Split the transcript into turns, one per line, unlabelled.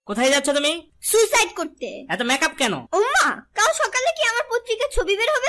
কোথায় যাচ্ছ তুমি?
সুইসাইড করতে।
এত মেকআপ কেন?
ওমা, কাল সকালে কি আমার পত্রিকার ছবি বের হবে